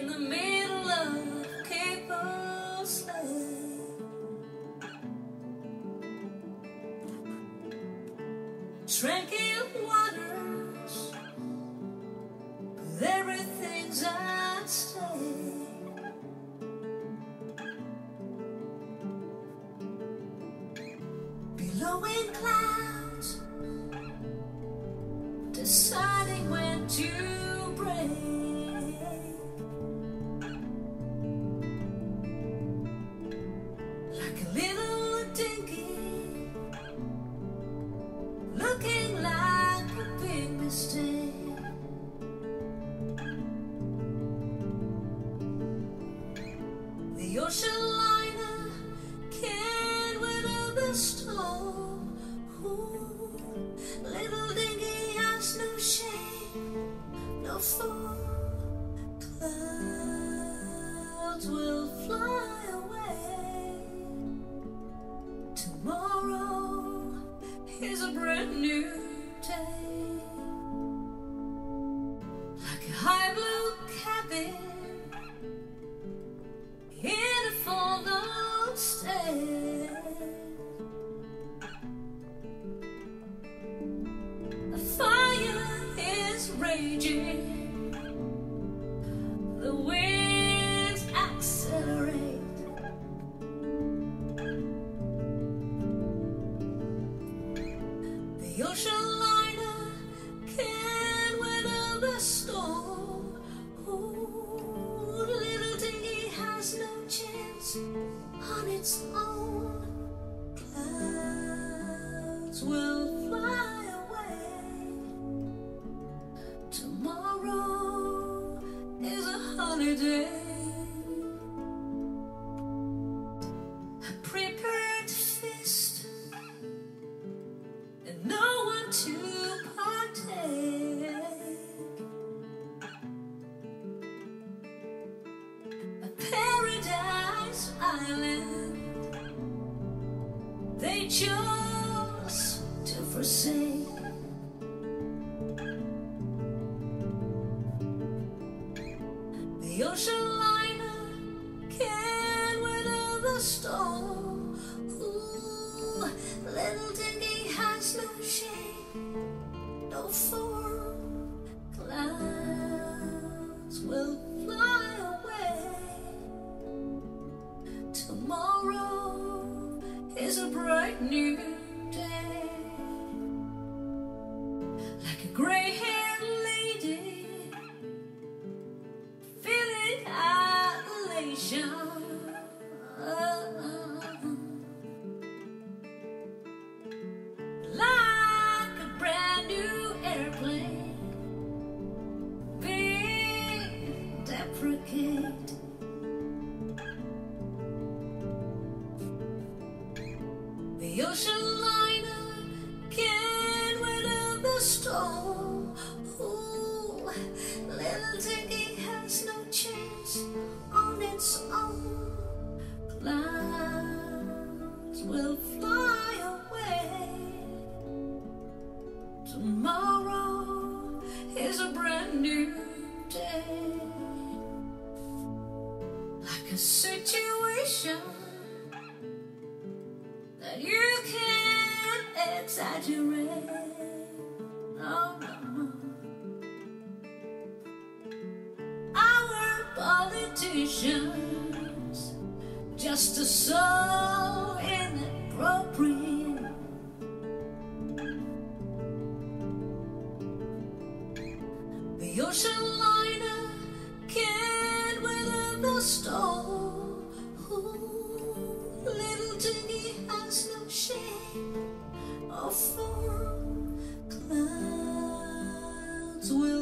the middle of Caples Lake. Tranquil waters, but everything's at stake. Billowing clouds, deciding when to break. Like a little dinghy, looking like a big mistake. The ocean liner can't weather the storm. Ooh, little dinghy has no shame, no fall. Clouds will fly away. Tomorrow is a brand new day. Like a high blue cabin in a fallen state. A fire is raging, the winds accelerate. The ocean liner can't weather the storm. Ooh, little dinghy has no chance on its own. Clouds will fly away. Tomorrow is a holiday. A prepared feast, and no one to partake. A paradise island they chose to forsake. The ocean liner can't weather the storm. Ooh, little dinghy has no shame, no form. Clouds will fly away. Tomorrow is a bright new day. Like a gray-haired lady feeling elation. Like a brand new airplane being deprecated. The ocean liner can't weather the storm. Ooh, little dinghy has no chance on its own. Clouds will fly away. Tomorrow is a brand new day. Like a situation that you can't exaggerate. No, no, no. Our politicians just so inappropriate. The ocean liner can't weather the storm. Ooh, little dinghy has no shame or form. Clouds will